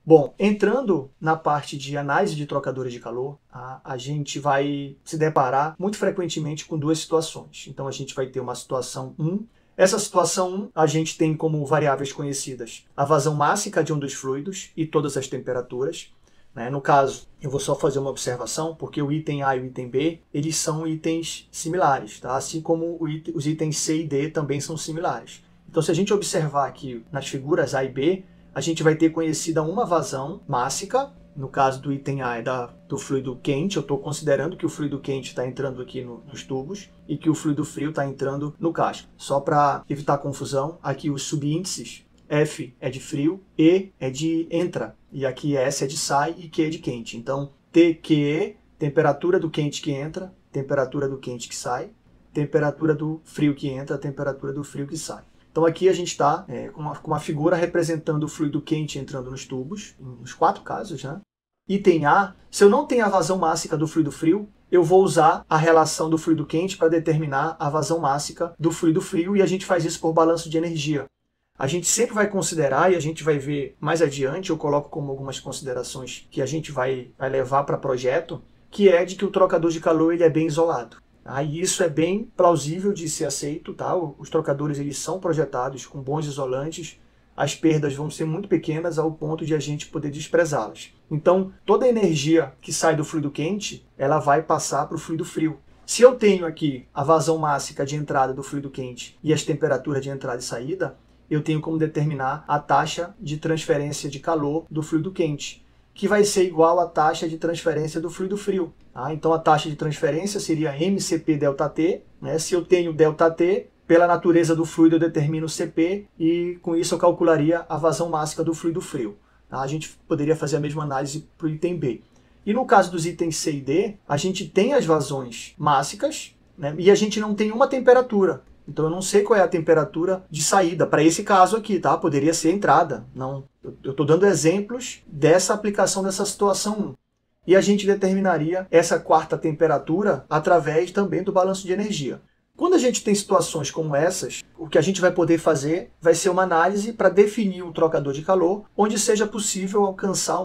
Bom, entrando na parte de análise de trocadores de calor, a gente vai se deparar muito frequentemente com duas situações. Então a gente vai ter uma situação 1. Essa situação 1, a gente tem como variáveis conhecidas a vazão mássica de um dos fluidos e todas as temperaturas. No caso, eu vou só fazer uma observação, porque o item A e o item B, eles são itens similares, tá? Assim como os itens C e D também são similares. Então, se a gente observar aqui nas figuras A e B, a gente vai ter conhecida uma vazão mássica. No caso do item A é do fluido quente, eu estou considerando que o fluido quente está entrando aqui nos tubos e que o fluido frio está entrando no casco. Só para evitar confusão, aqui os subíndices, F é de frio, E é de entra, e aqui S é de sai e Q é de quente. Então, T, Q, E, temperatura do quente que entra, temperatura do quente que sai, temperatura do frio que entra, temperatura do frio que sai. Então aqui a gente está com uma figura representando o fluido quente entrando nos tubos, nos 4 casos, né? Item A, se eu não tenho a vazão mássica do fluido frio, eu vou usar a relação do fluido quente para determinar a vazão mássica do fluido frio, e a gente faz isso por balanço de energia. A gente sempre vai considerar, e a gente vai ver mais adiante, eu coloco como algumas considerações que a gente vai levar para projeto, que é de que o trocador de calor ele é bem isolado. E isso é bem plausível de ser aceito, tá? Os trocadores eles são projetados com bons isolantes, as perdas vão ser muito pequenas ao ponto de a gente poder desprezá-las. Então, toda a energia que sai do fluido quente, ela vai passar para o fluido frio. Se eu tenho aqui a vazão mássica de entrada do fluido quente e as temperaturas de entrada e saída, eu tenho como determinar a taxa de transferência de calor do fluido quente, que vai ser igual à taxa de transferência do fluido frio. Então a taxa de transferência seria MCP ΔT. Se eu tenho ΔT, pela natureza do fluido eu determino CP e com isso eu calcularia a vazão mássica do fluido frio. A gente poderia fazer a mesma análise para o item B. E no caso dos itens C e D, a gente tem as vazões mássicas, e a gente não tem uma temperatura. Então eu não sei qual é a temperatura de saída para esse caso aqui, tá? Poderia ser entrada. Não, eu estou dando exemplos dessa aplicação dessa situação 1. E a gente determinaria essa quarta temperatura através também do balanço de energia. Quando a gente tem situações como essas, o que a gente vai poder fazer vai ser uma análise para definir um trocador de calor, onde seja possível alcançar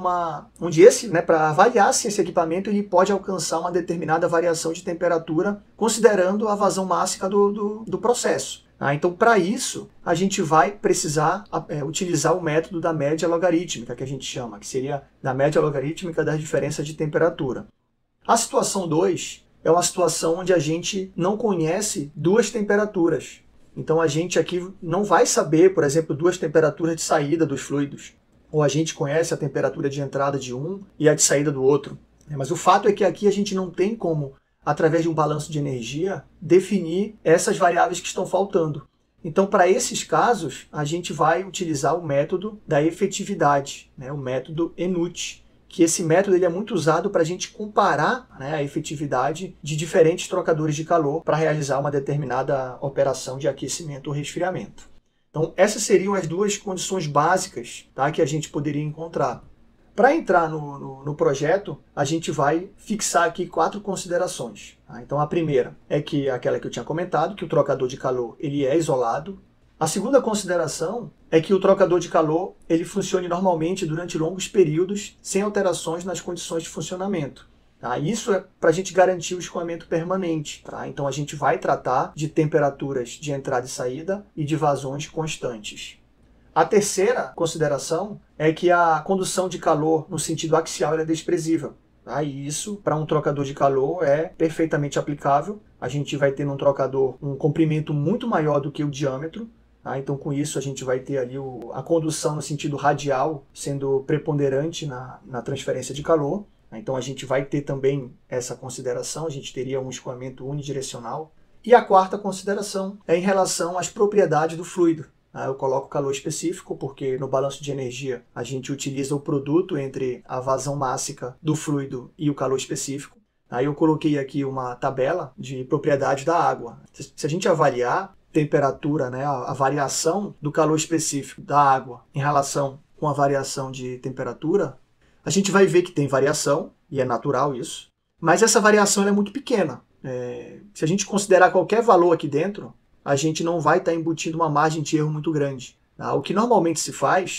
para avaliar se esse equipamento ele pode alcançar uma determinada variação de temperatura, considerando a vazão mássica do processo. Então, para isso, a gente vai precisar utilizar o método da média logarítmica, que a gente chama, que seria da média logarítmica das diferenças de temperatura. A situação 2 é uma situação onde a gente não conhece duas temperaturas. Então a gente aqui não vai saber, por exemplo, duas temperaturas de saída dos fluidos. Ou a gente conhece a temperatura de entrada de um e a de saída do outro. Mas o fato é que aqui a gente não tem como, através de um balanço de energia, definir essas variáveis que estão faltando. Então, para esses casos, a gente vai utilizar o método da efetividade, o método ENUT. Que esse método ele é muito usado para a gente comparar a efetividade de diferentes trocadores de calor para realizar uma determinada operação de aquecimento ou resfriamento. Então, essas seriam as duas condições básicas, tá, que a gente poderia encontrar. Para entrar no projeto, a gente vai fixar aqui 4 considerações. Então, a primeira é que aquela que eu tinha comentado, que o trocador de calor ele é isolado. A segunda consideração é que o trocador de calor ele funcione normalmente durante longos períodos, sem alterações nas condições de funcionamento. Isso é para a gente garantir o escoamento permanente. Então a gente vai tratar de temperaturas de entrada e saída e de vazões constantes. A terceira consideração é que a condução de calor no sentido axial é desprezível. E isso, para um trocador de calor, é perfeitamente aplicável. A gente vai ter num trocador um comprimento muito maior do que o diâmetro. Então, com isso, a gente vai ter ali a condução no sentido radial sendo preponderante na transferência de calor. Então, a gente vai ter também essa consideração, a gente teria um escoamento unidirecional. E a quarta consideração é em relação às propriedades do fluido. Eu coloco calor específico porque no balanço de energia a gente utiliza o produto entre a vazão mássica do fluido e o calor específico. Aí eu coloquei aqui uma tabela de propriedades da água. Se a gente avaliar temperatura, a variação do calor específico da água em relação com a variação de temperatura, a gente vai ver que tem variação, e é natural isso, mas essa variação é muito pequena. Se a gente considerar qualquer valor aqui dentro, a gente não vai estar embutindo uma margem de erro muito grande. O que normalmente se faz,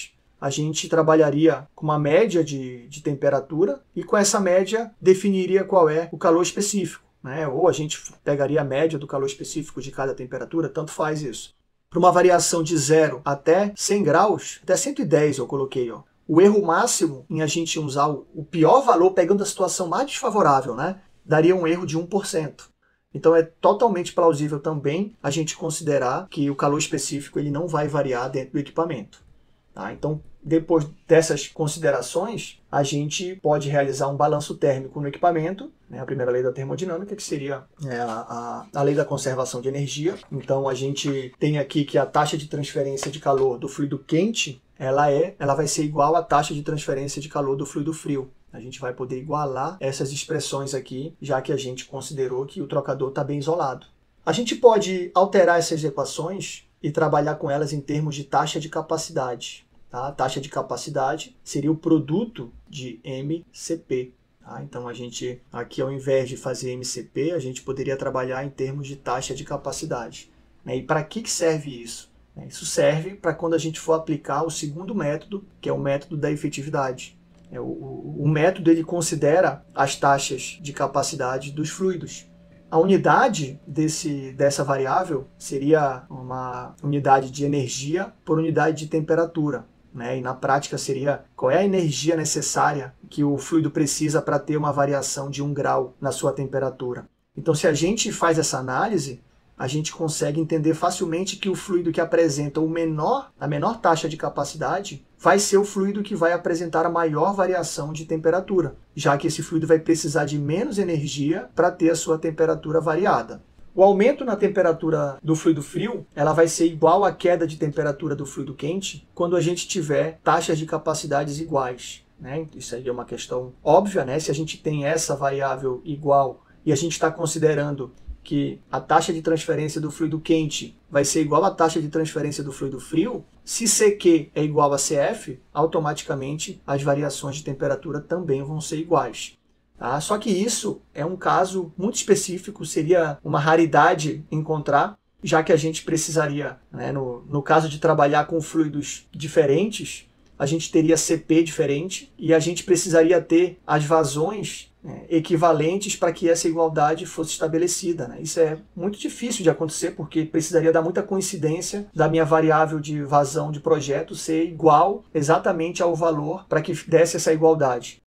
a gente trabalharia com uma média de temperatura e com essa média definiria qual é o calor específico, né? Ou a gente pegaria a média do calor específico de cada temperatura, tanto faz isso. Para uma variação de 0 até 100 graus, até 110 eu coloquei, ó. O erro máximo em a gente usar o pior valor, pegando a situação mais desfavorável, né, daria um erro de 1%. Então é totalmente plausível também a gente considerar que o calor específico ele não vai variar dentro do equipamento. Tá? Então, depois dessas considerações, a gente pode realizar um balanço térmico no equipamento, né, a primeira lei da termodinâmica, que seria a lei da conservação de energia. Então, a gente tem aqui que a taxa de transferência de calor do fluido quente, ela vai ser igual à taxa de transferência de calor do fluido frio. A gente vai poder igualar essas expressões aqui, já que a gente considerou que o trocador está bem isolado. A gente pode alterar essas equações e trabalhar com elas em termos de taxa de capacidade. Tá? A taxa de capacidade seria o produto de MCP. Tá? Então, a gente, aqui ao invés de fazer MCP, a gente poderia trabalhar em termos de taxa de capacidade. Né? E para que serve isso? Isso serve para quando a gente for aplicar o segundo método, que é o método da efetividade. O método ele considera as taxas de capacidade dos fluidos. A unidade dessa variável seria uma unidade de energia por unidade de temperatura. Né? E na prática seria qual é a energia necessária que o fluido precisa para ter uma variação de 1 grau na sua temperatura. Então, se a gente faz essa análise, a gente consegue entender facilmente que o fluido que apresenta a menor taxa de capacidade vai ser o fluido que vai apresentar a maior variação de temperatura, já que esse fluido vai precisar de menos energia para ter a sua temperatura variada. O aumento na temperatura do fluido frio, ela vai ser igual à queda de temperatura do fluido quente quando a gente tiver taxas de capacidades iguais. Né? Isso aí é uma questão óbvia, né? Se a gente tem essa variável igual e a gente está considerando que a taxa de transferência do fluido quente vai ser igual à taxa de transferência do fluido frio, se CQ é igual a CF, automaticamente as variações de temperatura também vão ser iguais. Tá? Só que isso é um caso muito específico, seria uma raridade encontrar, já que a gente precisaria, né, no caso de trabalhar com fluidos diferentes, a gente teria CP diferente e a gente precisaria ter as vazões equivalentes para que essa igualdade fosse estabelecida. Né? Isso é muito difícil de acontecer porque precisaria dar muita coincidência da minha variável de vazão de projeto ser igual exatamente ao valor para que desse essa igualdade.